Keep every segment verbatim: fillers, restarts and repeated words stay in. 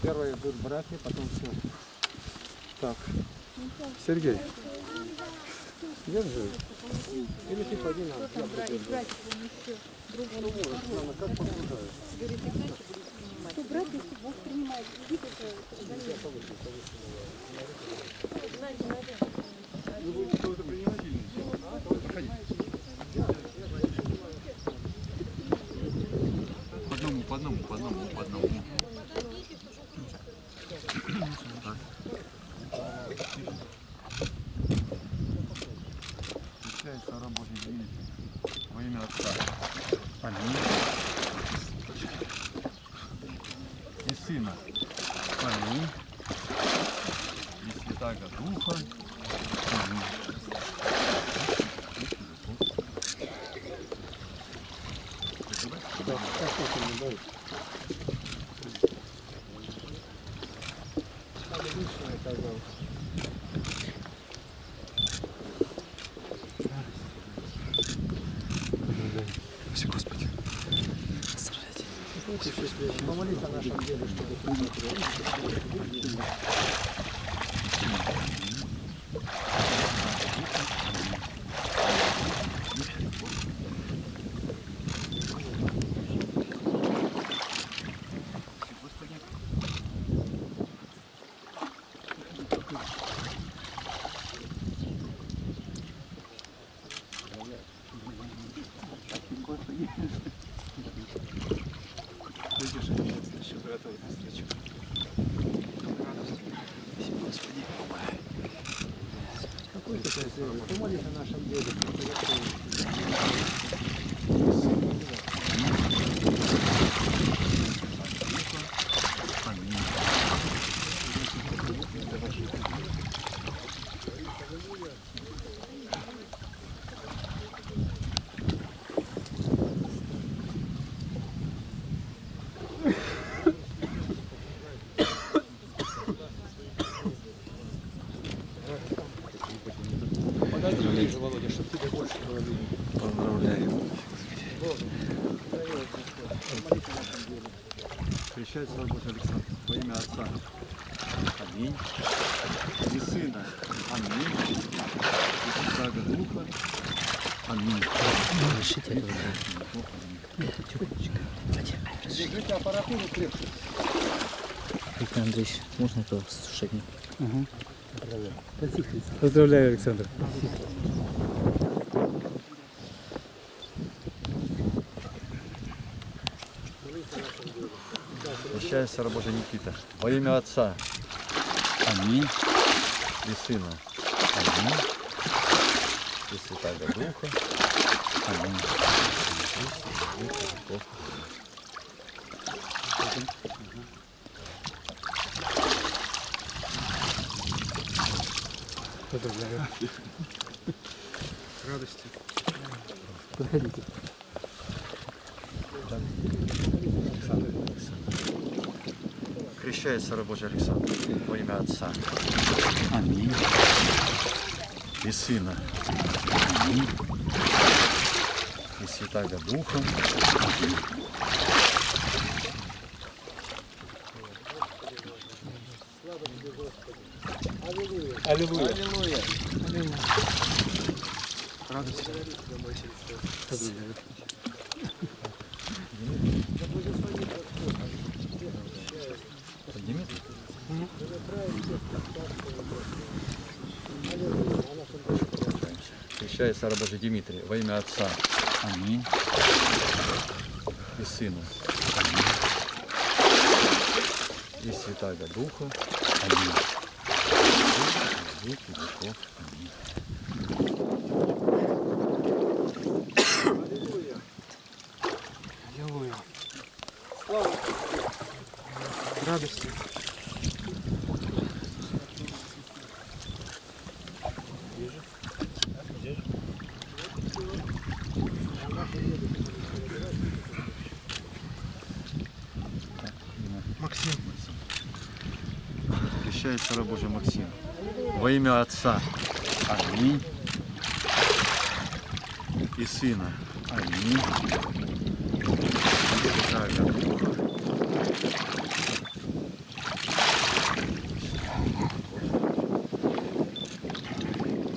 Первые будут братья, потом все. Так. Сергей. Держи. Или ты пойди на. Как погружаешь? Что брать, если Бог принимает? Вы будете кого-то принимать или нет? По одному, по одному, по одному, по одному. Включается рабочий двигатель во имя Отца. Аминь. И Сына. Аминь. И Святаго Духа. Аминь. Да, как это не боится? Отлично оказалось. Спаси Господи. Помолись о нашем деле, чтобы помолись о нашем деле. Володя, чтобы тебе больше было видно. Поздравляю. Крещается рабочий Александр во имя Отца. Аминь. И Сына. Аминь. И Святаго Духа. Аминь. Решите это. Держите аппаратуру крепче. Виктор Андреевич, можно это шагнуть? Угу. Поздравляю, Александр. Прощается рабочий Никита во имя Отца. Аминь. И Сына. Аминь. И Святаго Духа. Аминь. Поздравляю. Радости. Подходите. Крещается рабочий Александр во имя Отца. Аминь. И Сына. Аминь. И Святаго Духа. Аминь. Аллилуйя. Аллилуйя. Радость. Поздравляю. Поднимите. Крещается рабочий Дмитрий во имя Отца. Аминь. И Сына. Аминь. И Святаго Духа. Аминь. Веки веков. Аминь. Аллилуйя. Аллилуйя. Слава радости. Максим. Крещается рабочий Максим во имя Отца. Аминь. И Сына. Аминь.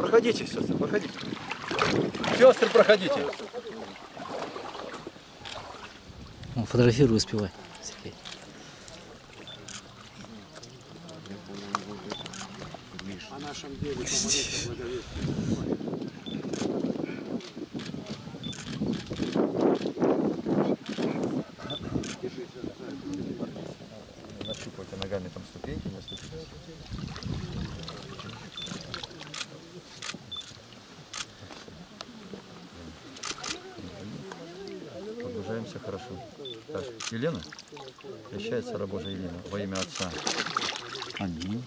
Проходите, сестры, проходите. Сестры, проходите. Он фотографирует, успевай, Сергей. О нашем деле помолиться благовестию. Нащупайте ногами там ступеньки, не оступитесь. Погружаемся хорошо. Так, Елена? Прощается раба Божия Елена во имя Отца. Аминь.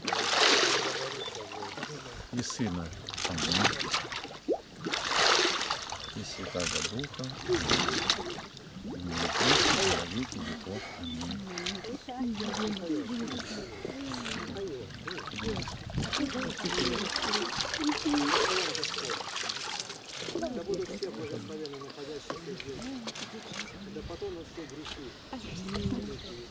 И Сына. Аминь. И Святаго Духа. Аминь. И веки веков. Аминь. Да будут все благословенны, находящиеся здесь. Да потом на все греши.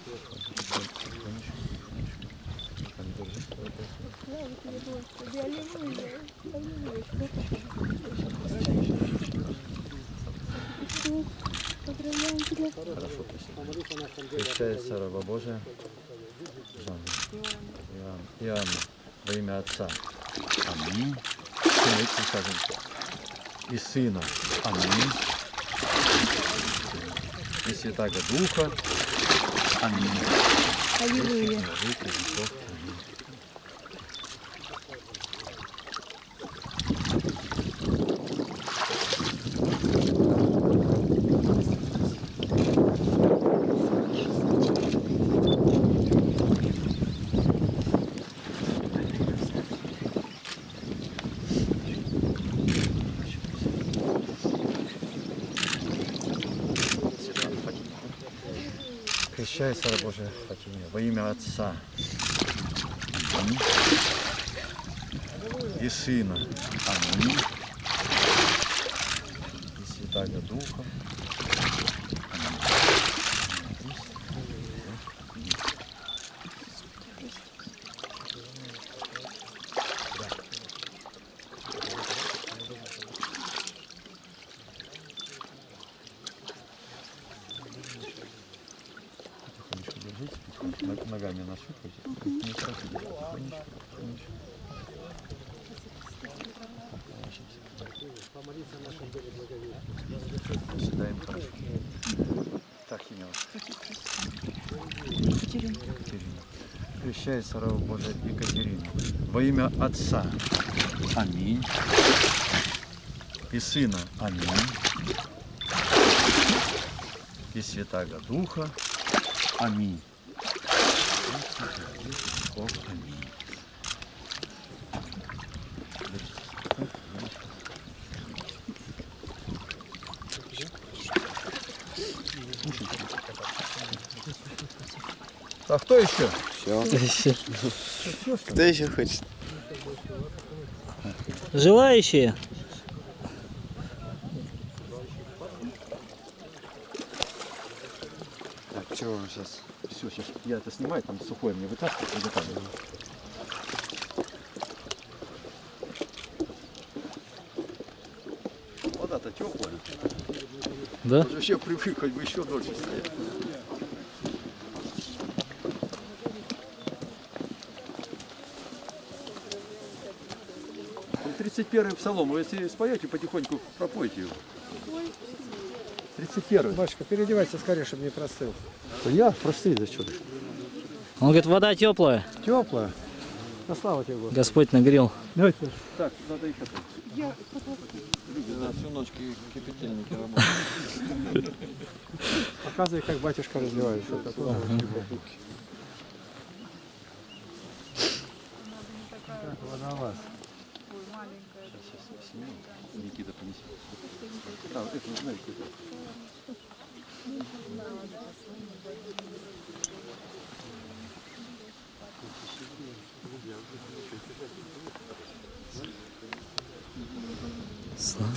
Хорошо, спасибо. Прощается раба Божия Жанна. Иоанн. Иоанн. Во имя Отца. Аминь. И Сына. Аминь. И Святаго Духа. Аминь. Аллилуйя. Крещается раба Божия Фатиме во имя Отца. Аминь. И Сына. Аминь. И Святаго Духа. Ногами нащупайте. Не торопитесь. Тихонечко, тихонечко. Помолиться о нашем деле благовестию. Седаем хорошо. Так, имя ваше. Екатерина. Крещается раба Божия Екатерина во имя Отца. Аминь. И Сына. Аминь. И Святаго Духа. Аминь. Аминь. А кто еще? Все. Кто еще хочет? Желающие? Так, что вам сейчас? Все, сейчас я это снимаю, там сухое мне вытаскивать, вытаскивать. Вода-то теплая. Да? Уже все привык, хоть бы еще дольше стоять. тридцать первый псалом, вы если споете, потихоньку пропойте его. тридцать первый. Батюшка, переодевайся скорее, чтобы не простыл. Я простые, да что ты? Он говорит, вода теплая. Теплая. На славу тебе, Господи. Господь нагрел. Давайте. Так, надо их это. Люди на всю ночь кипятильники работают. Показывай, как батюшка развивается. Такое. Так, водолаз. Никита принесет. А, это знаете, это. Слава.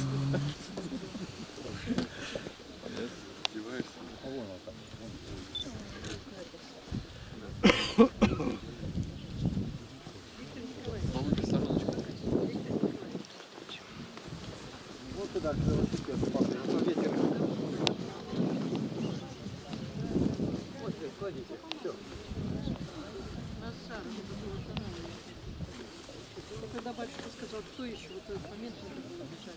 Уходите. Все. Когда батюшка сказал, кто еще в этот момент не будет бежать.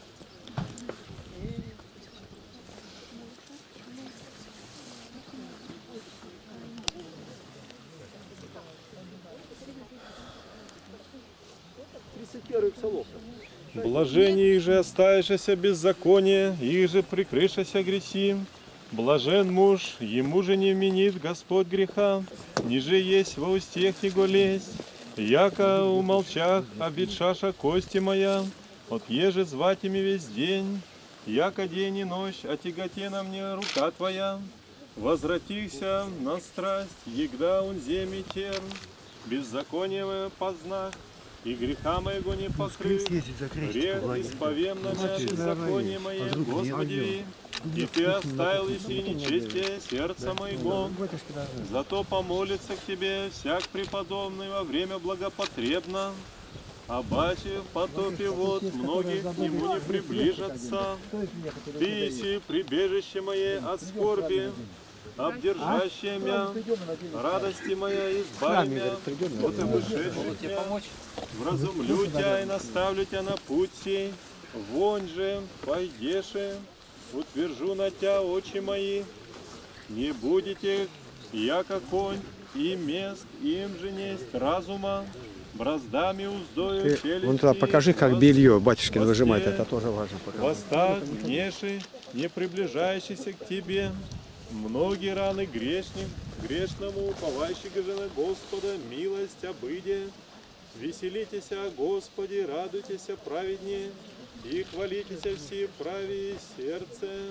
тридцать первый псалом. Блажение, же оставишься беззаконие, их же прикрышася греси. Блажен муж, ему же не вменит Господь греха, ниже есть во устех его лесть. Яко умолчах, обетшаша кости моя, от еже звать ими весь день. Яко день и ночь, отяготена мне рука твоя. Возвратихся на страсть, егда он земли терн, беззаконие познах, и греха моего не покрыт. Грех исповем на меня беззаконие мое, Господи, и Ты оставил и нечестие сердца моего. Зато помолится к Тебе всяк преподобный во время благопотребно. А бачи в потопе вод многих к Нему не приближатся. Ты еси прибежище мое от скорби, обдержащая меня, радости моя, избави меня от вышедших меня. Вразумлю тебя и наставлю тебя на путь сей, вонь же пойдеши, утвержу на тебя очи мои. Не будете, яко конь, и мест им же несть разума, браздами уздою челюсти. Вон туда покажи, как белье батюшкин выжимает, это тоже важно. Восстав, гнеши, не приближающийся к тебе. Многие раны грешник, грешному, уповающего же на Господа, милость обыде. Веселитесь о Господе, радуйтесь о праведне, и хвалитесь все правее сердцем.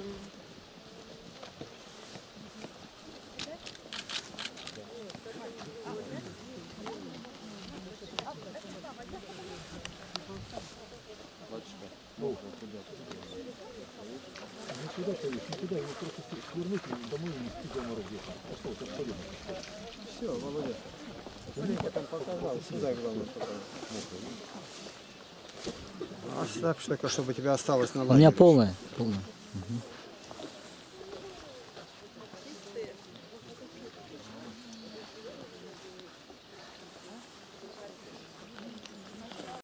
Все, Володя. Потом показал, сюда главное. Оставь только, чтобы у тебя осталось на У лагере. меня полная. полная. Мгм.